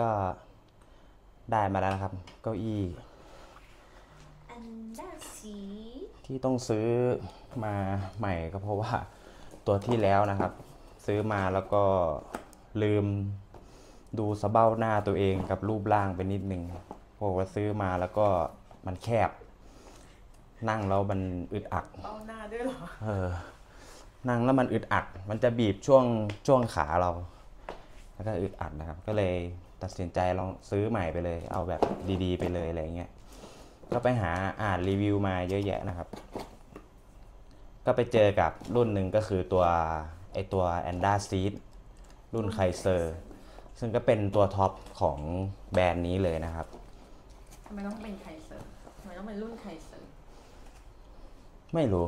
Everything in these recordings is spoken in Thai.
ก็ได้มาแล้วนะครับเก้าอี้อันด้าสีที่ต้องซื้อมาใหม่ก็เพราะว่าตัวที่แล้วนะครับ ซื้อมาแล้วก็ลืมดูสะเบ้าหน้าตัวเองกับรูปร่างไปนิดนึงเพราะว่าซื้อมาแล้วก็มันแคบนั่งแล้วมันอึดอัดเบ้าหน้าด้วยเหรอนั่งแล้วมันอึดอัดมันจะบีบช่วงขาเราแล้วก็อึดอัดนะครับก็เลยตัดสินใจลองซื้อใหม่ไปเลยเอาแบบดีๆไปเลยอะไรเงี้ยก็ไปหาอ่านรีวิวมาเยอะแยะนะครับก็ไปเจอกับรุ่นหนึ่งก็คือตัวแอนด้าซีดรุ่นไคเซอร์ซึ่งก็เป็นตัวท็อปของแบรนด์นี้เลยนะครับทำไมต้องเป็นไคเซอร์ทำไมต้องเป็นรุ่นไคเซอร์ไม่รู้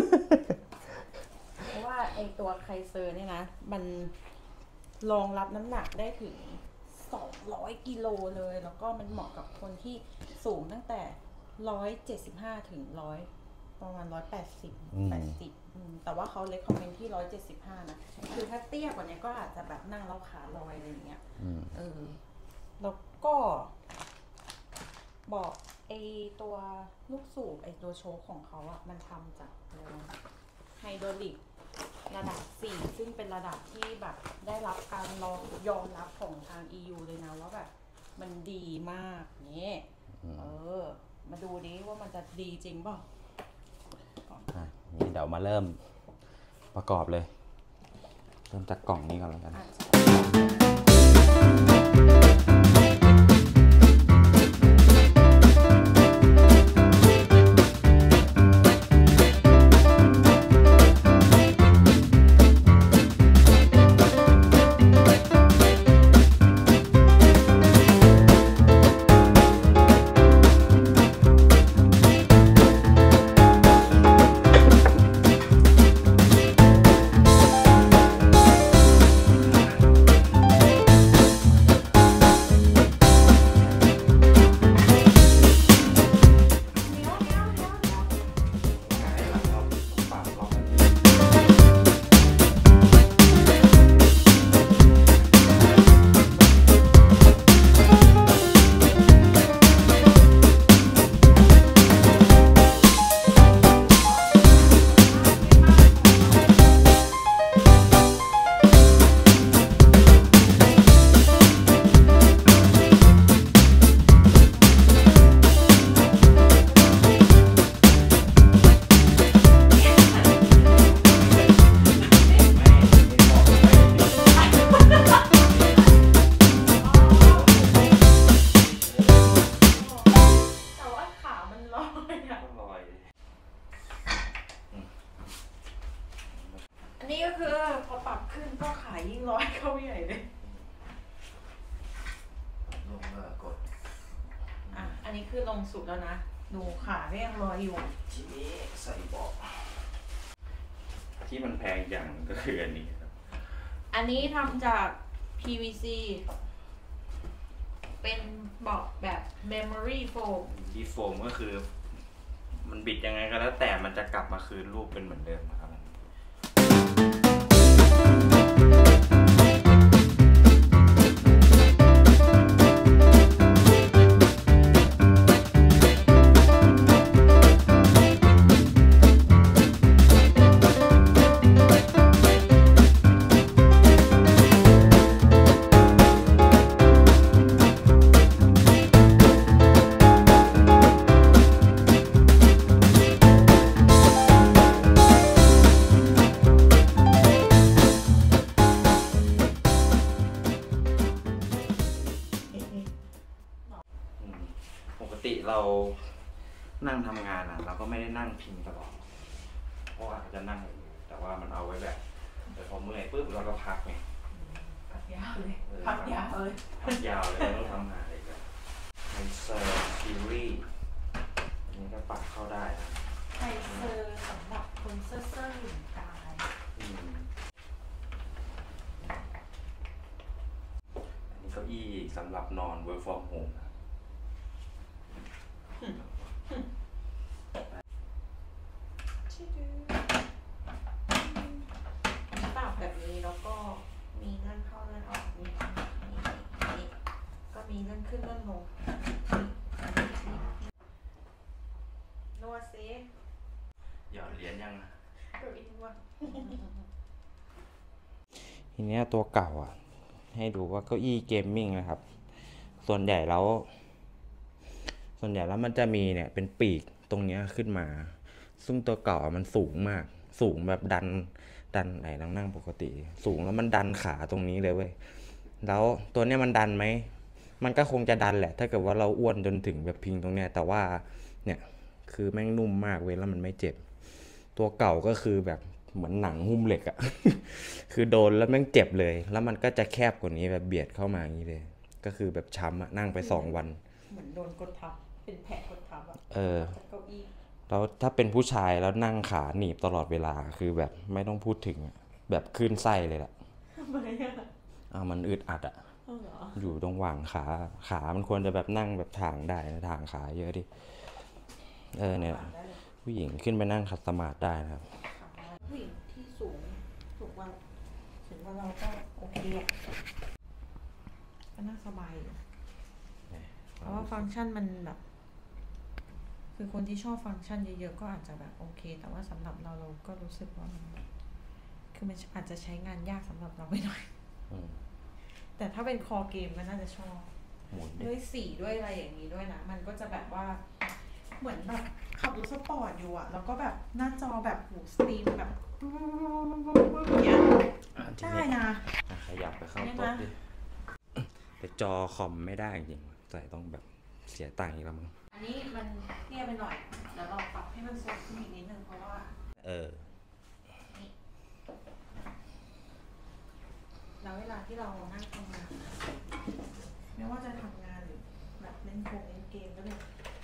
เพราะว่าไอตัวไคเซอร์เนี่ยนะมันรองรับน้ำหนักได้ถึง200กิโลเลยแล้วก็มันเหมาะกับคนที่สูงตั้งแต่175ถึงประมาณ180แต่ว่าเขาเลคคอมเมนต์ที่175นะคือถ้าเตี้ยกว่านี้ก็อาจจะแบบนั่งแล้วขาลอยอะไรอย่างเงี้ยแล้วก็บอกไอตัวลูกสูบไอตัวโชคของเขาอ่ะมันทำจากไฮดรอลิกระดับ4ซึ่งเป็นระดับที่แบบได้รับการยอมรับของทาง EU เลยนะว่าแบบมันดีมากนี่มาดูดิว่ามันจะดีจริงเปล่านี่เดี๋ยวมาเริ่มประกอบเลยเริ่มจากกล่องนี้ก่อนแล้วกันอันนี้ก็คือพอปรับขึ้นก็ขายยิ่งร้อยเข้าใหญ่เลยลงมากดอันนี้คือลงสุดแล้วนะดูขาก็ยังลอยอยู่ทีนี้ใส่เบาะที่มันแพงอย่างก็คืออันนี้ครับอันนี้ทำจาก PVC เป็นเบาะแบบ Memory Foam ที่โฟมก็คือมันบิดยังไงก็แล้วแต่มันจะกลับมาคืนรูปเป็นเหมือนเดิมนะครับปกติเรานั่งทำงานเราก็ไม่ได้นั่งพิงตลอดเพราะว่าจะนั่งแต่ว่ามันเอาไว้แบบแต่พอเมื่อยปุ๊บเราก็พักไงพักยาวเลยพักยาวเลยต้องทำงานอะไรกันไฮเซอร์ซีรีส์นี่ก็ปรับเข้าได้นะไฮเซอร์สำหรับคนเซ่อๆหยุ่นกายอันนี้เก้าอี้สำหรับนอน work from home นะปรับแบบนี้แล้วก็มีนั่นเข้านั่นออกนี่มีเลื่อนขึ้นเลื่อนลงนวดซิหยอดเหรียญยังอะเก้าอี้นวดทีเนี้ยตัวเก่าอ่ะ ให้ดูว่าเก้าอี้เกมมิ่งนะครับ ส่วนใหญ่แล้วมันจะมีเนี่ยเป็นปีกตรงเนี้ยขึ้นมา ซึ่งตัวเก่าอะมันสูงมาก สูงแบบดันไหนนั่งปกติ สูงแล้วมันดันขาตรงนี้เลยเว้ย แล้วตัวเนี้ยมันดันไหม มันก็คงจะดันแหละ ถ้าเกิดว่าเราอ้วนจนถึงแบบพิงตรงเนี้ย แต่ว่าเนี่ยคือแม่งนุ่มมากเว้ยแล้วมันไม่เจ็บ ตัวเก่าก็คือแบบเหมือนหนังหุ้มเหล็กอะ คือโดนแล้วแม่งเจ็บเลย แล้วมันก็จะแคบกว่านี้แบบเบียดเข้ามาอย่างนี้เลย ก็คือแบบช้ำอะนั่งไป2 วันเหมือนโดนกดทับ เป็นแผลกดทับอะเออจากเก้าอี้แล้วถ้าเป็นผู้ชายแล้วนั่งขาหนีบตลอดเวลา คือแบบไม่ต้องพูดถึงอะแบบขึ้นไส้เลยล่ะทำไมอะมันอึดอัดอะเอาเหรออยู่ตรงหว่างขา ขามันควรจะแบบนั่งแบบถ่างได้นะถ่างขาเยอะดิ เนี่ยได้เลยผู้หญิงขึ้นไปนั่งขัดสมาธิได้นะครับผู้หญิงที่สูงกว่าเราก็โอเคอะก็น่าสบายอยู่เพราะว่าฟังก์ชันมันแบบ คือคนที่ชอบฟังก์ชันเยอะๆก็อาจจะแบบโอเค แต่ว่าสำหรับเราก็รู้สึกว่ามันคือมันอาจจะใช้งานยากสำหรับเราไปหน่อยอืมแต่ถ้าเป็นคอเกมก็น่าจะชอบหมุนดิด้วยสีด้วยอะไรอย่างนี้ด้วยนะ มันก็จะแบบว่าเหมือนแบบขับรถสปอร์ตอยู่อะแล้วก็แบบหน้าจอแบบหูสตรีมแบบอย่างเงี้ยทีได้นี้นะขยับไปเข้าเนี่ยโต๊ะนะดิแต่จอคอมไม่ได้จริงๆใส่ต้องแบบเสียตังค์อีกแล้วมั้งอันนี้มันเตี้ยไปหน่อยเดี๋ยวเราปรับให้มันสูงขึ้นอีกนิดนึงเพราะว่า แล้วเวลาที่เรานั่งทำงานไม่ว่าจะทำงานหรือแบบเล่นเกมก็เลย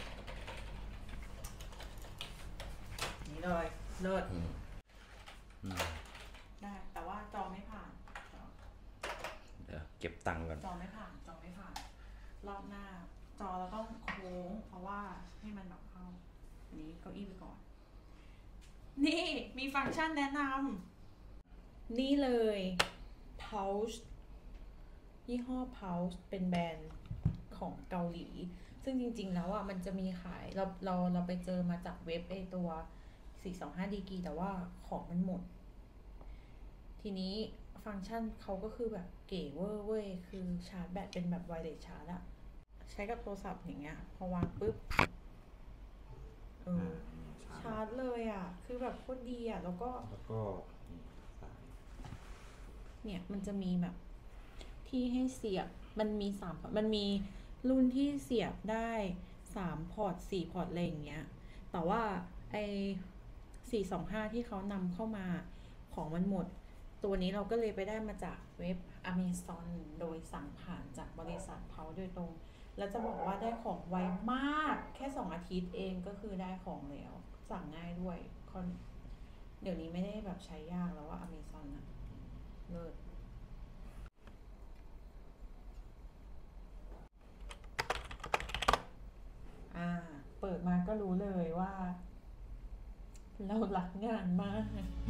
นี่เลยเลิศอืมได้แต่ว่าจอไม่ผ่านเดี๋ยวเก็บตังค์ก่อนจอไม่ผ่านรอบหน้า จอเราต้องโค้งเพราะว่าให้มันแบบเข้าอันนี้เก้าอี้ไปก่อน นี่มีฟังก์ชันแนะนำนี่เลย Pulse ยี่ห้อ Pulse เป็นแบรนด์ของเกาหลี ซึ่งจริงๆแล้วอ่ะมันจะมีขายเราไปเจอมาจากเว็บไอตัว 425 ดีกรีแต่ว่าของมันหมด ทีนี้ฟังก์ชันเขาก็คือแบบเก๋เวอร์เว้ย คือชาร์จแบตเป็นแบบไวเลสชาร์จอะใช้กับโทรศัพท์อย่างเงี้ย พอวางปุ๊บชาร์จเลยอะคือแบบโคตรดีอะแล้วก็ เนี่ยมันจะมีแบบที่ให้เสียบ มันมีมันมีรุ่นที่เสียบได้3 พอร์ต 4 พอร์ตอะไรอย่างเงี้ย แต่ว่าไอ้425ที่เขานำเข้ามาของมันหมด ตัวนี้เราก็เลยไปได้มาจากเว็บ Amazon โดยสั่งผ่านจากบริษัทเขาโดยตรง แล้วจะบอกว่าได้ของไวมาก แค่2 อาทิตย์เองก็คือได้ของแล้ว สั่งง่ายด้วย เดี๋ยวนี้ไม่ได้แบบใช้ยากแล้วว่า Amazon อะเลิศเปิดมาก็รู้เลยว่า เรารักงานมาก